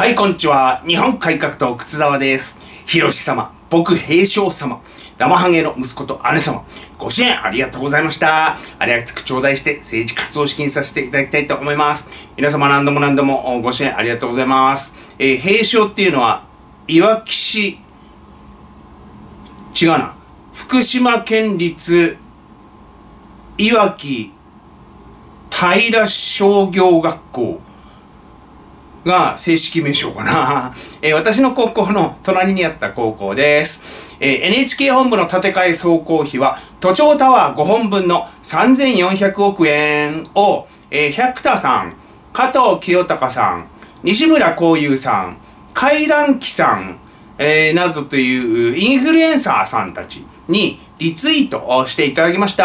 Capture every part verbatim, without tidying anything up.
はい、こんにちは。日本改革党靴沢です。ひろし様、僕平昌様、生ハゲの息子と姉様、ご支援ありがとうございました。ありがたく頂戴して政治活動資金させていただきたいと思います。皆様何度も何度もご支援ありがとうございます。えー、平昌っていうのは、いわき市、違うな。福島県立いわき平商業学校が正式名称かな。えー、私の高校の隣にあった高校です。えー、エヌエイチケー 本部の建て替え総工費は都庁タワーごほんぶんのさんぜんよんひゃくおくえんを、えー、百田さん、加藤清隆さん、西村光雄さん、回覧機さん、えー、などというインフルエンサーさんたちにリツイートをしていただきました。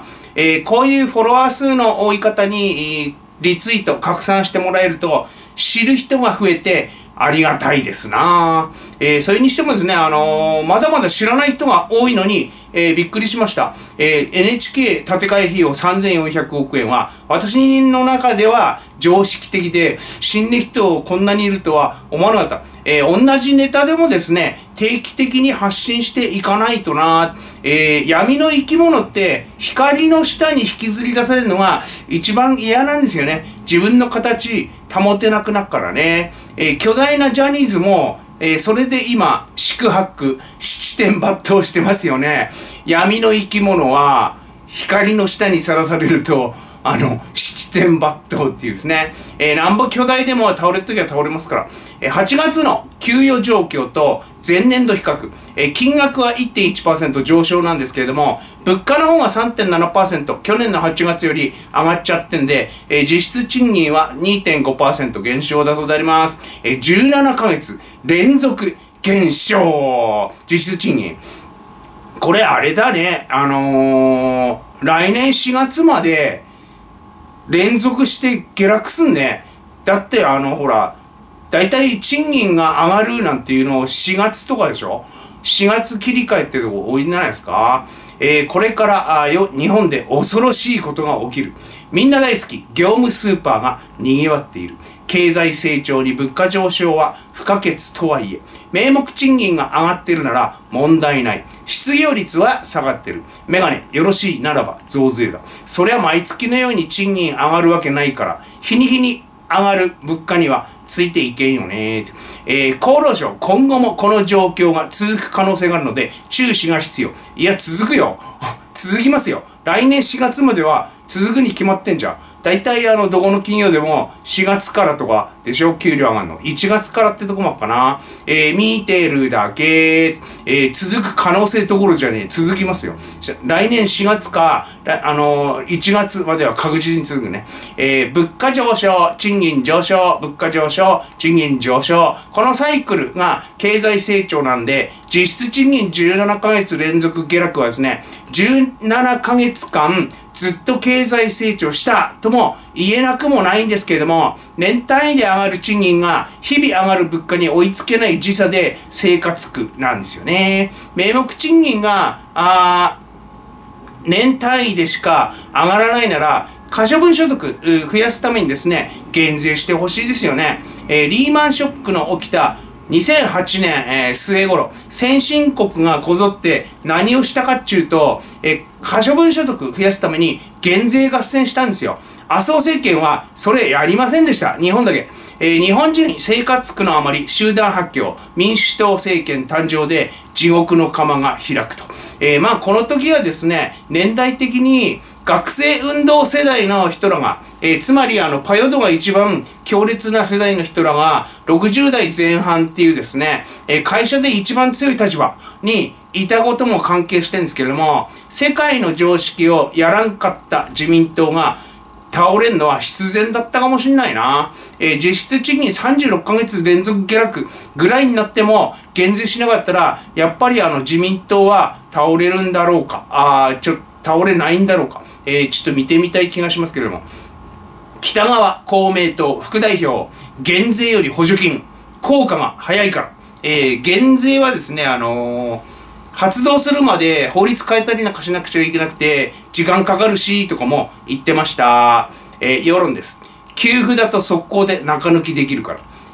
えー、こういうフォロワー数の多い方にリツイート拡散してもらえると知る人が増えてありがたいですな。えー、それにしてもですね、あのー、まだまだ知らない人が多いのに、えー、びっくりしました。えー、エヌエイチケー 建て替え費用さんぜんよんひゃくおくえんは私の中では常識的で、死んで人こんなにいるとは思わなかった。えー、同じネタでもですね、定期的に発信していかないとな。えー、闇の生き物って光の下に引きずり出されるのが一番嫌なんですよね。自分の形保てなくなるからね。えー、巨大なジャニーズも、えー、それで今、四苦八苦、七点抜刀してますよね。闇の生き物は光の下にさらされると、あの、七点抜刀っていうですね。えー、なんぼ巨大でも倒れるときは倒れますから。えー、はちがつの給与状況と前年度比較。えー、金額は いってんいちパーセント 上昇なんですけれども、物価の方が さんてんななパーセント、去年のはちがつより上がっちゃってんで、えー、実質賃金は にてんごパーセント 減少だそうであります。えー、じゅうななかげつ連続減少。実質賃金。これあれだね。あのー、来年しがつまで、連続して下落すんね。だってあのほら、だいたい賃金が上がるなんていうのをしがつとかでしょ。しがつ切り替えってとこ多いんじゃないですか。えー、これからあよ日本で恐ろしいことが起きる。みんな大好き業務スーパーが賑わっている。経済成長に物価上昇は不可欠とはいえ、名目賃金が上がってるなら問題ない。失業率は下がってる。メガネよろしいならば増税だ。そりゃ毎月のように賃金上がるわけないから、日に日に上がる物価にはついていけんよね。えー、厚労省、今後もこの状況が続く可能性があるので注視が必要。いや、続くよ。続きますよ。来年しがつまでは続くに決まってんじゃん。大体あの、どこの企業でもしがつからとかでしょ、給料上がるの。いちがつからってとこもあっかな。えー、見てるだけ、えー、続く可能性どころじゃねえ、続きますよ。来年しがつか、あのー、いちがつまでは確実に続くね。えー、物価上昇、賃金上昇、物価上昇、賃金上昇。このサイクルが経済成長なんで、実質賃金じゅうななかげつ連続下落はですね、じゅうななかげつかんずっと経済成長したとも言えなくもないんですけれども、年単位で上がる賃金が日々上がる物価に追いつけない時差で生活苦なんですよね。名目賃金が、あ年単位でしか上がらないなら、可処分所得増やすためにですね、減税してほしいですよね。えー、リーマンショックの起きたにせんはちねん、えー、末頃、先進国がこぞって何をしたかっちゅうと、えー、可処分所得増やすために減税合戦したんですよ。麻生政権はそれやりませんでした。日本だけ。えー、日本人生活苦のあまり集団発狂、民主党政権誕生で地獄の釜が開くと。えー、まあこの時はですね、年代的に学生運動世代の人らが、えー、つまりあのパヨドが一番強烈な世代の人らがろくじゅうだいぜん半っていうですね、えー、会社で一番強い立場にいたことも関係してるんですけれども、世界の常識をやらんかった自民党が倒れるのは必然だったかもしんないな。えー、実質賃金さんじゅうろっかげつ連続下落ぐらいになっても減税しなかったら、やっぱりあの自民党は倒れるんだろうか、あちょ倒れないんだろうか、えー、ちょっと見てみたい気がしますけれども。北川公明党副代表、減税より補助金、効果が早いから。えー、減税はですね、あのー、発動するまで法律変えたりなんかしなくちゃいけなくて、時間かかるし、とかも言ってました。えー、世論です。給付だと速攻で中抜きできるから。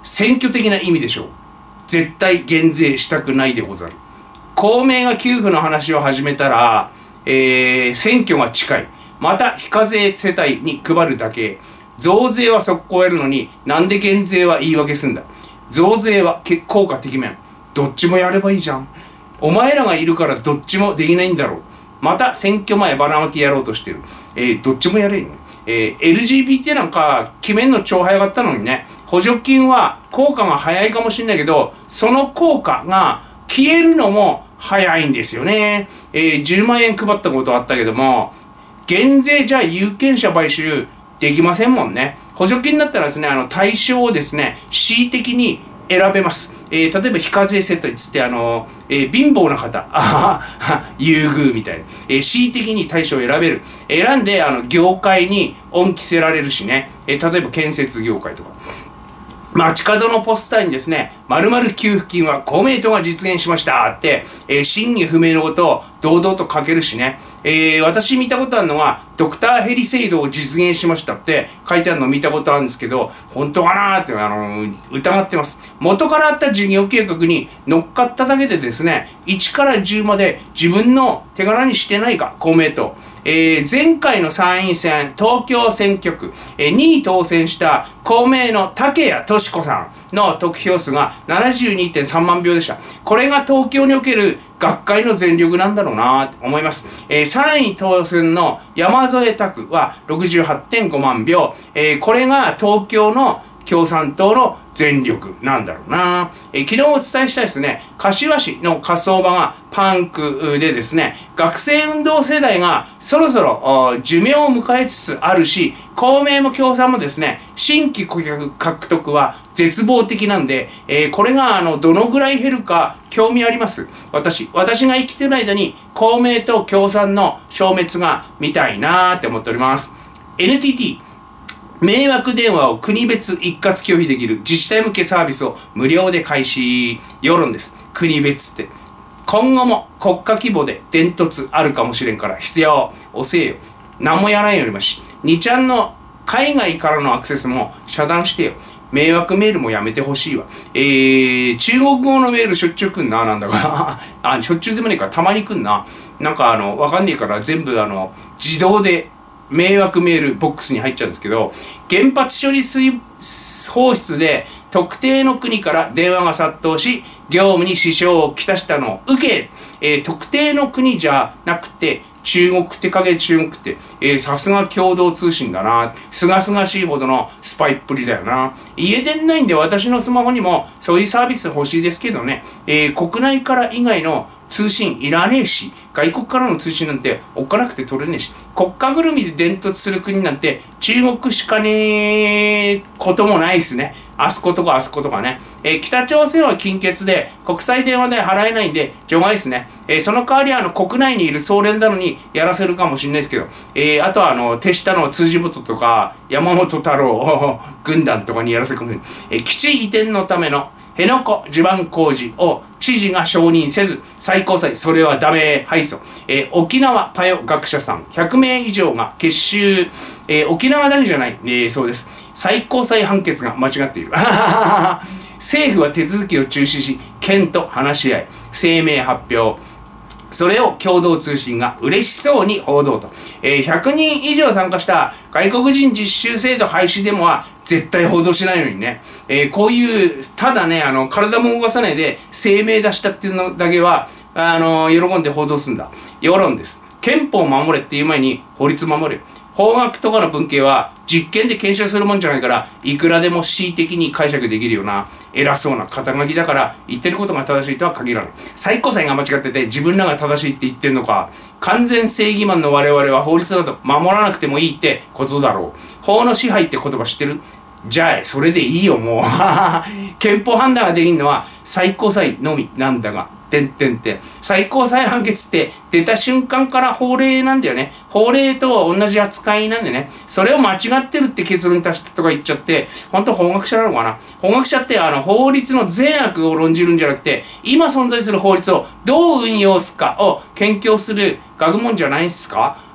選挙的な意味でしょう。絶対減税したくないでござる。公明が給付の話を始めたら、えー、選挙が近い。また非課税世帯に配るだけ。増税は速攻やるのに、なんで減税は言い訳すんだ。増税は効果てきめん。どっちもやればいいじゃん。お前らがいるからどっちもできないんだろう。また選挙前ばらまきやろうとしてる。えー、どっちもやれんの。えー、エルジービーティー なんか決めんの超早かったのにね。補助金は効果が早いかもしれないけど、その効果が消えるのも早いんですよね。えー、じゅうまんえん配ったことあったけども、減税じゃ有権者買収できませんもんね。補助金だったらですね、あの対象をですね、恣意的に選べます。えー、例えば非課税世帯つってあの、えー、貧乏な方、優遇みたいな、えー、恣意的に対象を選べる。選んであの業界に恩着せられるしね、えー、例えば建設業界とか。街角のポスターにですね、〇〇給付金は公明党が実現しましたって、えー、真偽不明のことを堂々と書けるしね、えー、私見たことあるのが、ドクターヘリ制度を実現しましたって書いてあるのを見たことあるんですけど、本当かなーって、あのー、疑ってます。元からあった事業計画に乗っかっただけでですね、いちからじゅうまで自分の手柄にしてないか、公明党。えー、前回の参院選、東京選挙区、えー、にい当選した公明の竹谷とし子さんの得票数が ななじゅうにてんさんまんひょうでした。これが東京における学会の全力なんだろうなと思います。えー、さんい当選の山添拓は ろくじゅうはちてんごまんひょう。えー、これが東京の共産党の全力なんだろうな。えー、昨日お伝えしたですね、柏市の火葬場がパンクでですね、学生運動世代がそろそろ寿命を迎えつつあるし、公明も共産もですね、新規顧客獲得は絶望的なんで、えー、これがあのどのぐらい減るか興味あります。私、私が生きてる間に公明と共産の消滅が見たいなーって思っております。エヌティーティー迷惑電話を国別一括拒否できる自治体向けサービスを無料で開始。世論です。国別って。今後も国家規模で伝突あるかもしれんから必要。遅えよ。何もやらんよりもし。にちゃんの海外からのアクセスも遮断してよ。迷惑メールもやめてほしいわ。えー、中国語のメールしょっちゅう来んな、なんだか。あ、しょっちゅうでもねえから、たまに来んな。なんかあの、わかんねえから全部あの、自動で、迷惑メールボックスに入っちゃうんですけど、原発処理水放出で特定の国から電話が殺到し、業務に支障をきたしたのを受け、えー、特定の国じゃなくて、中国って影中国って、えー、さすが共同通信だな。すがすがしいほどのスパイっぷりだよな。家電ないんで私のスマホにもそういうサービス欲しいですけどね、えー、国内から以外の通信いらねえし、外国からの通信なんておっかなくて取れねえし、国家ぐるみで伝突する国なんて中国しかねえこともないですね。あそことかあそことかね。えー、北朝鮮は金欠で国際電話代払えないんで除外ですね。えー、その代わりあの国内にいる総連なのにやらせるかもしれないですけど、えー、あとはあの手下の辻元とか山本太郎軍団とかにやらせるかもしれない。えー、基地移転のための辺野古地盤工事を知事が承認せず、最高裁、それはダメ、敗訴。えー、沖縄パヨ学者さん、ひゃくめい以上が結集、えー、沖縄だけじゃない、えー、そうです。最高裁判決が間違っている。政府は手続きを中止し、県と話し合い、声明発表。それを共同通信が嬉しそうに報道と。えー、ひゃくにん以上参加した外国人実習制度廃止デモは絶対報道しないのにね。えー、こういう、ただね、あの、体も動かさないで声明出したっていうのだけは、あの、喜んで報道するんだ。世論です。憲法を守れっていう前に法律守れ。法学とかの文系は実験で検証するもんじゃないから、いくらでも恣意的に解釈できるような偉そうな肩書きだから、言ってることが正しいとは限らない。最高裁が間違ってて自分らが正しいって言ってんのか、完全正義マンの我々は法律など守らなくてもいいってことだろう。法の支配って言葉知ってる？じゃあそれでいいよもう。憲法判断ができるのは最高裁のみなんだが。てんてんてん。最高裁判決って出た瞬間から法令なんだよね。法令と同じ扱いなんでね。それを間違ってるって結論に達したとか言っちゃって、本当法学者なのかな。法学者ってあの法律の善悪を論じるんじゃなくて、今存在する法律をどう運用すかを研究する学問じゃないんすか。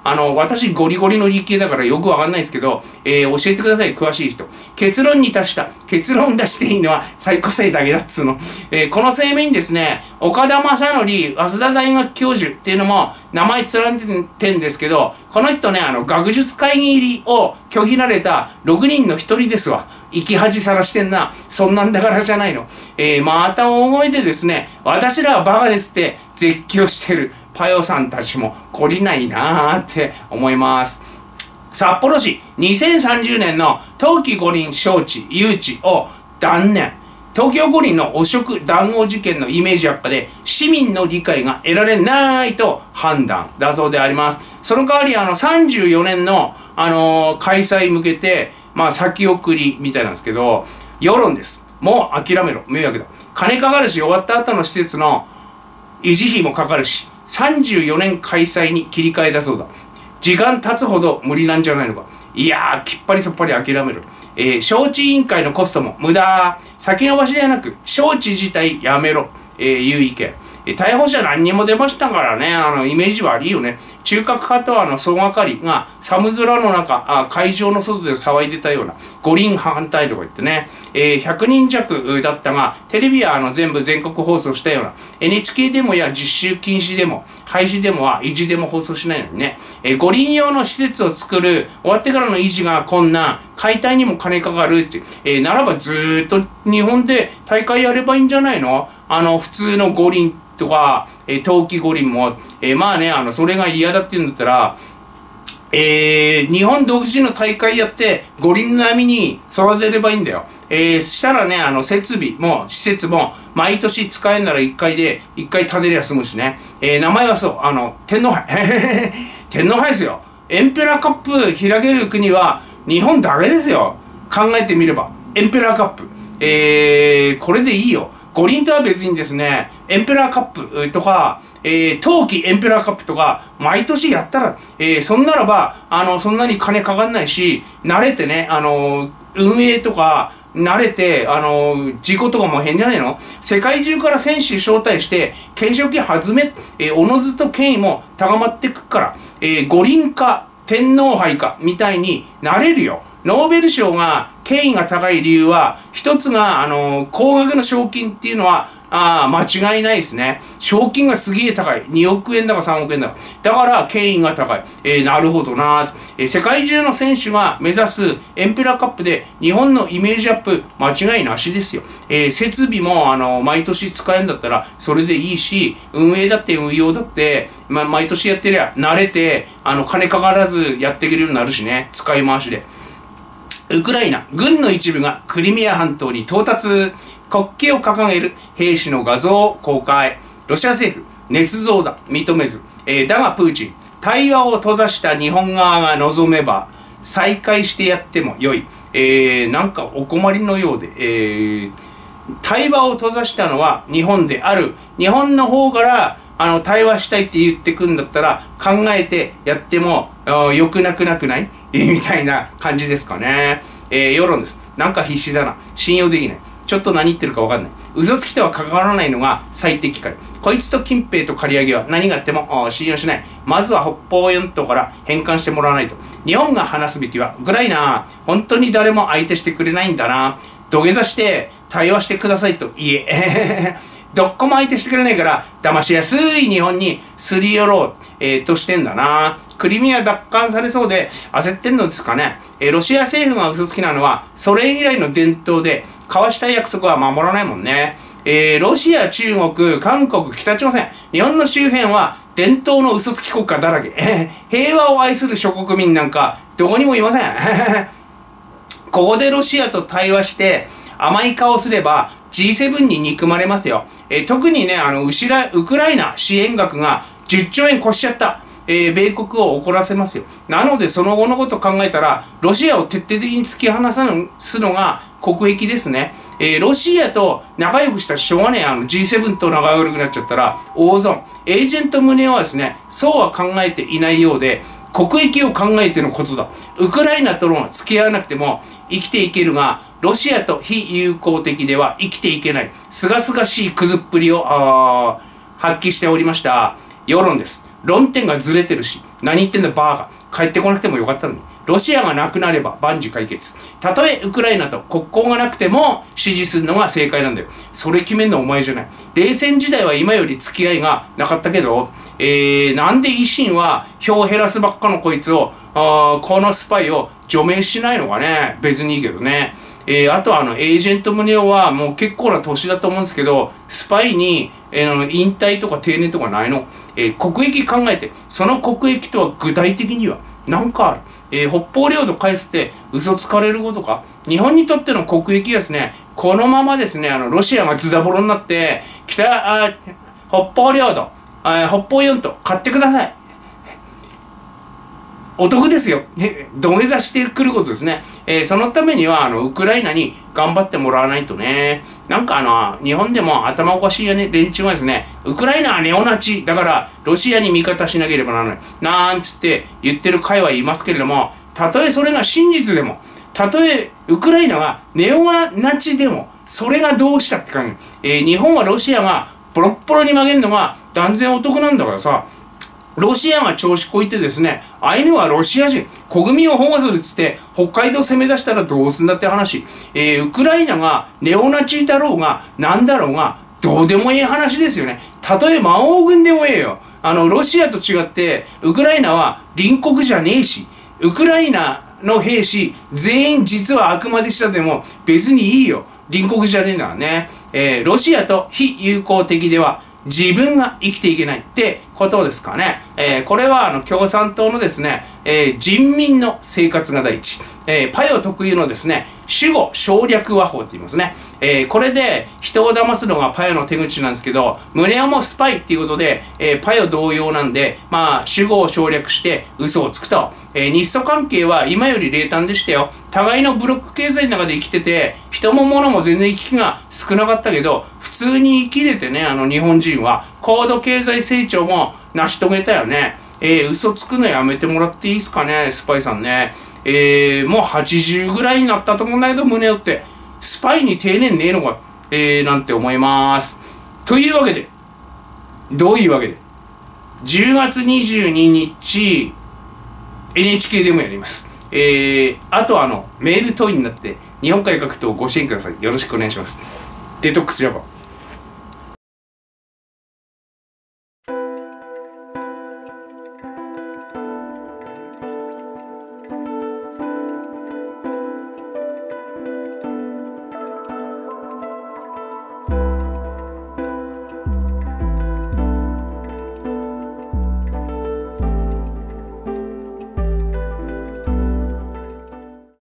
あの、私ゴリゴリの理系だからよくわかんないですけど、えー、教えてください、詳しい人。結論に達した。結論出していいのは最高生だけだっつうの。えー、この声明にですね、岡田正則、早稲田大学教授っていうのも名前連ねてんですけど、この人ね、あの、学術会議入りを拒否られたろくにんのひとりですわ。生き恥さらしてんな。そんなんだからじゃないの。えー、また大声でですね、私らはバカですって絶叫してるパヨさんたちも懲りないなーって思います。札幌市にせんさんじゅうねんの冬季五輪招致誘致を断念。東京五輪の汚職談合事件のイメージ悪化で市民の理解が得られないと判断だそうであります。その代わりあのさんじゅうよねんの、あのー、開催向けて、まあ先送りみたいなんですけど、世論です。もう諦めろ。迷惑だ。金かかるし、終わった後の施設の維持費もかかるし、さんじゅうよねん開催に切り替えだそうだ。時間経つほど無理なんじゃないのか。いやー、きっぱりそっぱり諦めろ。えー、招致委員会のコストも無駄。先延ばしではなく、招致自体やめろ。えー、いう意見。えー、逮捕者何人も出ましたからね、あの、イメージ悪いよね。中核派とあの、総がかりが寒空の中、あ会場の外で騒いでたような、五輪反対とか言ってね、えー、ひゃくにん弱だったが、テレビはあの、全部全国放送したような、エヌエイチケー デモや実習禁止デモ、廃止デモは維持デモ放送しないのにね、えー、五輪用の施設を作る、終わってからの維持がこんな、解体にも金かかるって、えー、ならばずーっと日本で大会やればいいんじゃないの？あの、普通の五輪とか、えー、冬季五輪も、えー、まあね、あの、それが嫌だって言うんだったら、えー、日本独自の大会やって、五輪並みに育てればいいんだよ。えー、したらね、あの、設備も、施設も、毎年使えんなら一回で、一回建てりゃ済むしね。えー、名前はそう、あの、天皇杯。天皇杯ですよ。エンペラーカップ開ける国は、日本だけですよ。考えてみれば。エンペラーカップ。えー、これでいいよ。五輪とは別にですね、エンペラーカップとか、えー、冬季エンペラーカップとか、毎年やったら、えー、そんならば、あの、そんなに金かかんないし、慣れてね、あの、運営とか、慣れて、あの、事故とかも変じゃねえの？世界中から選手招待して、懸賞金はずめ、えー、おのずと権威も高まってくから、えー、五輪か、天皇杯か、みたいになれるよ。ノーベル賞が権威が高い理由は、一つが、あの、高額の賞金っていうのは、ああ、間違いないですね。賞金がすげえ高い。におくえんだかさんおくえんだか。だから、権威が高い。えー、なるほどな、えー。世界中の選手が目指すエンペラーカップで日本のイメージアップ間違いなしですよ。えー、設備も、あの、毎年使えんだったらそれでいいし、運営だって運用だって、ま、毎年やってりゃ慣れて、あの、金かからずやっていけるようになるしね。使い回しで。ウクライナ、軍の一部がクリミア半島に到達。国旗を掲げる兵士の画像を公開。ロシア政府、捏造だ。認めず。えー、だがプーチン、対話を閉ざした日本側が望めば、再開してやってもよい。えー、なんかお困りのようで、えー、対話を閉ざしたのは日本である。日本の方から、あの、対話したいって言ってくんだったら、考えてやっても、よくなくなくないみたいな感じですかね。えー、世論です。なんか必死だな。信用できない。ちょっと何言ってるか分かんない。嘘つきとは関わらないのが最適解。こいつと近平と借り上げは何があっても信用しない。まずは北方四島から返還してもらわないと。日本が話すべきは、ウクライナ、本当に誰も相手してくれないんだな。土下座して対話してくださいと言え。どっこも相手してくれないから、騙しやすい日本にすり寄ろう、えー、としてんだな。クリミア奪還されそうで焦ってんのですかね。えー、ロシア政府が嘘つきなのは、それ以来の伝統で、交わした約束は守らないもんね。えー、ロシア、中国、韓国、北朝鮮、日本の周辺は伝統の嘘つき国家だらけ。平和を愛する諸国民なんかどこにもいません。ここでロシアと対話して甘い顔すれば ジーセブン に憎まれますよ。えー、特にね、あのウシラ、ウクライナ支援額がじゅっちょうえん越しちゃった。えー、米国を怒らせますよ。なのでその後のことを考えたら、ロシアを徹底的に突き放すのが国益ですね。えー、ロシアと仲良くしたらしょうがねえ。あの ジーセブン と仲良くなっちゃったら大損。エージェント宗男はですね、そうは考えていないようで、国益を考えてのことだ。ウクライナとの付き合わなくても生きていけるが、ロシアと非友好的では生きていけない。すがすがしいくずっぷりを発揮しておりました。世論です。論点がずれてるし、 何言ってんだバーカ。帰ってこなくてもよかったのに。ロシアがなくなれば万事解決。たとえウクライナと国交がなくても支持するのが正解なんだよ。それ決めんのお前じゃない。冷戦時代は今より付き合いがなかったけど、えー、なんで維新は票を減らすばっかのこいつを、あこのスパイを除名しないのかね。別にいいけどね。えー、あとはあのエージェント宗男はもう結構な年だと思うんですけど、スパイに、えー、引退とか定年とかないの。えー、国益考えて、その国益とは具体的には何かある。えー、北方領土返すって嘘つかれることか。日本にとっての国益はですね、このままですね、あのロシアがズタボロになって北あ北方領土あ北方四島買ってください。お得ですよ。土下座してくることですね。えー、そのためには、あの、ウクライナに頑張ってもらわないとね。なんかあの、日本でも頭おかしいね、連中がですね、ウクライナはネオナチだから、ロシアに味方しなければならない。なんつって言ってる会はいますけれども、たとえそれが真実でも、たとえウクライナがネオナチでも、それがどうしたって感じ。えー、日本はロシアがボロッボロに曲げるのが断然お得なんだからさ、ロシアが調子こいてですね、アイヌはロシア人、国民を保護するっつって北海道攻め出したらどうすんだって話。えー、ウクライナがネオナチだろうがなんだろうがどうでもいい話ですよね。たとえ魔王軍でもええよ。あの、ロシアと違ってウクライナは隣国じゃねえし、ウクライナの兵士全員実は悪魔でしたでも別にいいよ。隣国じゃねえんだからね。えー、ロシアと非友好的では自分が生きていけないってことですかね。えー、これはあの共産党のですね、えー、人民の生活が第一。えー、パヨ特有のですね、主語省略和法って言いますね。えー、これで人を騙すのがパヨの手口なんですけど、宗男もスパイっていうことで、えー、パヨ同様なんで、まあ、主語を省略して嘘をつくと。えー、日ソ関係は今より冷淡でしたよ。互いのブロック経済の中で生きてて、人も物も全然行き来が少なかったけど、普通に生きれてね、あの日本人は、高度経済成長も成し遂げたよね。えー、嘘つくのやめてもらっていいですかね、スパイさんね。えー、もうはちじゅうぐらいになったと思うんだけど、宗男って、スパイに定年ねえのか、えー、なんて思います。というわけで、どういうわけで、じゅうがつにじゅうににち、エヌエイチケー でもやります。えー、あとあの、メール等になって、日本海各党ご支援ください。よろしくお願いします。デトックスジャパン。